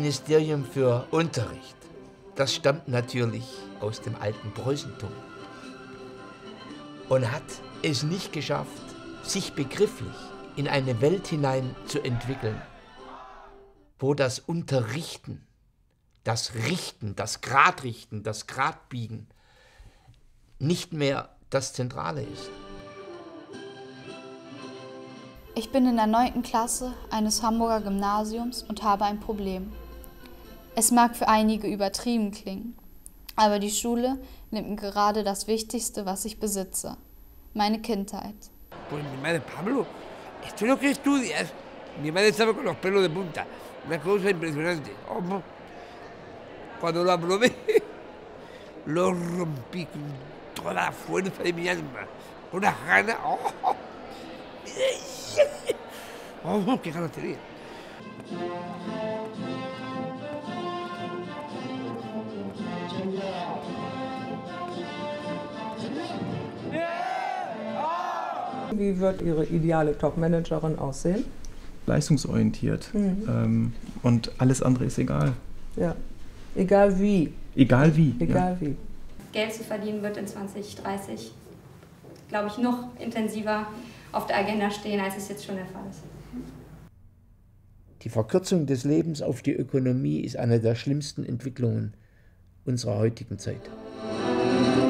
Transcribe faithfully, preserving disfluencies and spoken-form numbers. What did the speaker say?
Ministerium für Unterricht. Das stammt natürlich aus dem alten Preußentum und hat es nicht geschafft, sich begrifflich in eine Welt hinein zu entwickeln, wo das Unterrichten, das Richten, das Gradrichten, das Gradbiegen nicht mehr das Zentrale ist. Ich bin in der neunten Klasse eines Hamburger Gymnasiums und habe ein Problem. Es mag für einige übertrieben klingen, aber die Schule nimmt mir gerade das Wichtigste, was ich besitze, meine Kindheit. Pues mi madre, Pablo, esto es lo que estudias. Mi madre estaba con los pelos de punta, una cosa impresionante. Oh, cuando lo aprobé, lo rompí con toda la fuerza de mi alma, con unas ganas. Oh, oh, qué ganas tenía. Wie wird Ihre ideale Top-Managerin aussehen? Leistungsorientiert. Mhm. Ähm, und alles andere ist egal. Ja, egal wie. Egal wie. Egal ja. wie. Geld zu verdienen wird in zwanzig dreißig, glaube ich, noch intensiver auf der Agenda stehen, als es jetzt schon der Fall ist. Die Verkürzung des Lebens auf die Ökonomie ist eine der schlimmsten Entwicklungen unserer heutigen Zeit.